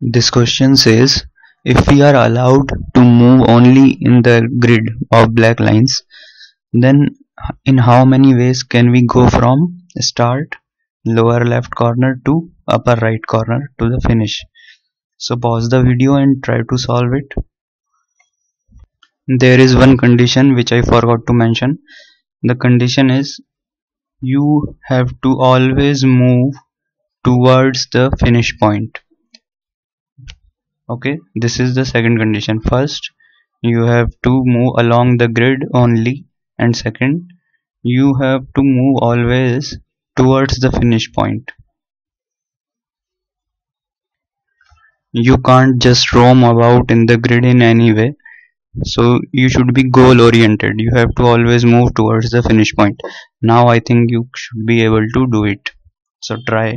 This question says, if we are allowed to move only in the grid of black lines, then in how many ways can we go from start lower left corner to upper right corner to the finish? So pause the video and try to solve it. There is one condition which I forgot to mention. The condition is you have to always move towards the finish point. Okay, this is the second condition. First, you have to move along the grid only, and second, you have to move always towards the finish point. You can't just roam about in the grid in any way, so you should be goal oriented. You have to always move towards the finish point. Now I think you should be able to do it, so try.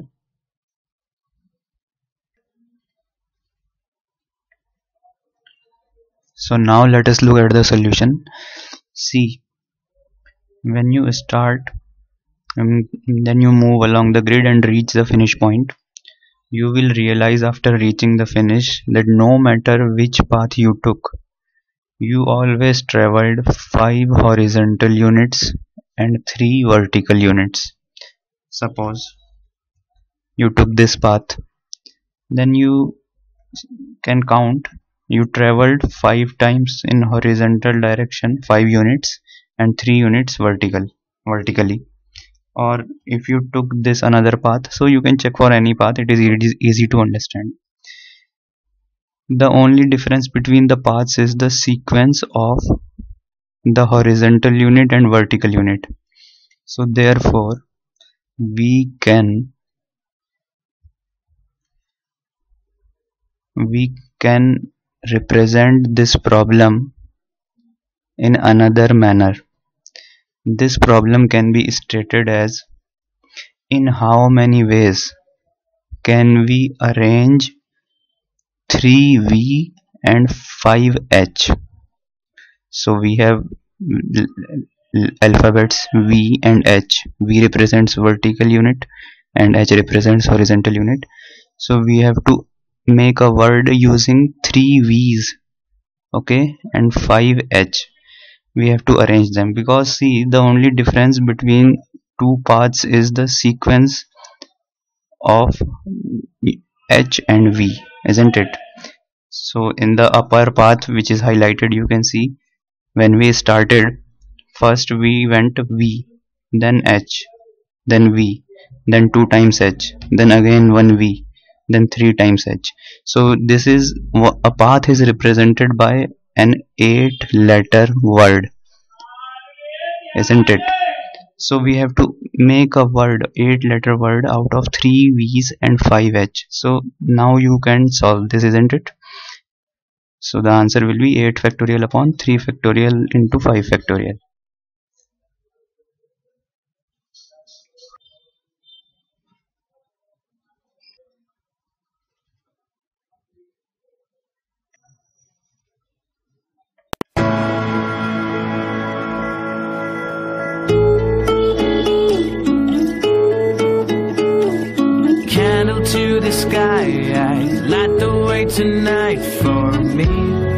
So now let us look at the solution. See, when you start then you move along the grid and reach the finish point, you will realize after reaching the finish that no matter which path you took, you always traveled 5 horizontal units and 3 vertical units. Suppose you took this path, then you can count you traveled 5 times in horizontal direction, 5 units, and 3 units vertically. Or if you took this another path, so you can check for any path, it is easy to understand. The only difference between the paths is the sequence of the horizontal unit and vertical unit. So therefore we can represent this problem in another manner. This problem can be stated as, in how many ways can we arrange 3V and 5H? So we have alphabets V and H. V represents vertical unit and H represents horizontal unit. So we have to make a word using 3 V's, okay, and 5 H. We have to arrange them, because see, the only difference between two paths is the sequence of H and V, isn't it? So in the upper path, which is highlighted, you can see when we started, first we went V, then H, then V, then 2 times H, then again 1 V, then 3 times H. So this is a path is represented by an 8-letter word, isn't it? So we have to make a word, 8-letter word, out of 3 V's and 5 H. So now you can solve this, isn't it? So the answer will be 8 factorial upon 3 factorial into 5 factorial. To the sky, light the way tonight for me.